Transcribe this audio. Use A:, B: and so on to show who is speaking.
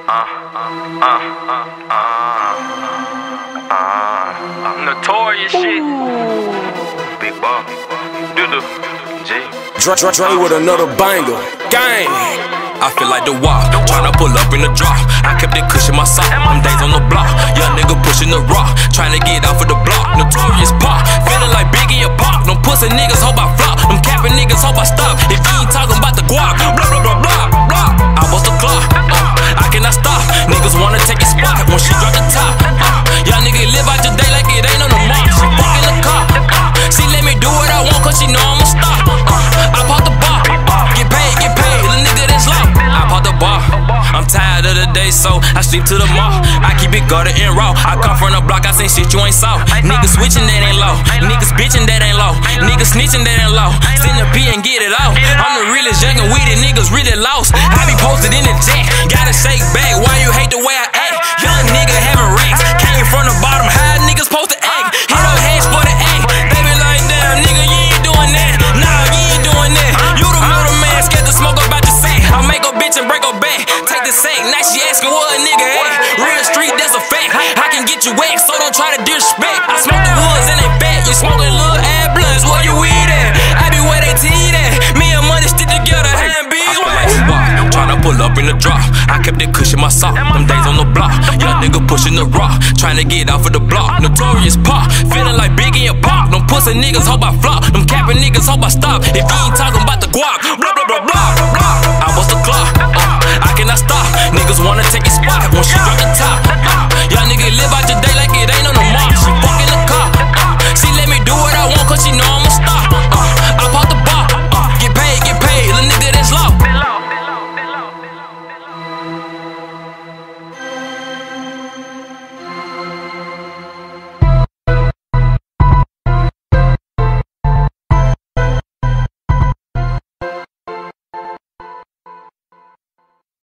A: Notorious shit. Big Ball. Doo-doo. G.
B: Dre with another banger. Gang.
C: I feel like the wall, tryna pull up in the drop. I kept that cushion my sock, them days on the block. Young nigga pushing the rock, tryna get off of the block. Notorious pop, feeling like Biggie and Pop. Them pussy niggas hope I flop, them capping niggas hope I stop. If you ain't talking about the guap, blah blah blah blah blah. I bust the clock, I cannot stop. Niggas wanna take a spot when she drop the top. Young nigga live out your day like it ain't on the mark. She fucking the car, she let me do what I want 'cause she know I'ma stop. I pop the bar, get paid, the nigga that's low. I pop the bar, I'm tired of the day, so I sleep to the mall. I keep it guarded and raw. I come from the block, I seen shit you ain't saw. Niggas switching, that ain't low. Niggas bitching, that ain't low. Niggas snitching, that ain't low. Send a P and get it out. I'm the realest young and weedy, niggas really lost. I be posted in the jet, gotta shake back. Why you hate the way I act? Young nigga having racks, came from the bottom. How niggas supposed to act? Hit no hands for the act. They be like, damn, nigga, you ain't doing that. Nah, you ain't doing that. You the middleman, scared to smoke about your sack. I make a bitch and break her back. Take the sack, now she asking what a nigga at. Real street, that's a fact. I can get you whacked, so don't try to disrespect. I smoke the woods and they fat. You smoking little ad blunts, where you weed at? I be where they teed at. Me and money stick together, hand bees. I feel like you walk, tryna pull up in the drop. I kept that cushion my sock, them days on the block. Young nigga pushing the rock, tryna get off of the block. Notorious pop, feeling like Biggie and Pop. Them pussy niggas hope I flop, them capping niggas hope I stop. If you ain't talking about the guap, blah blah blah blah blah.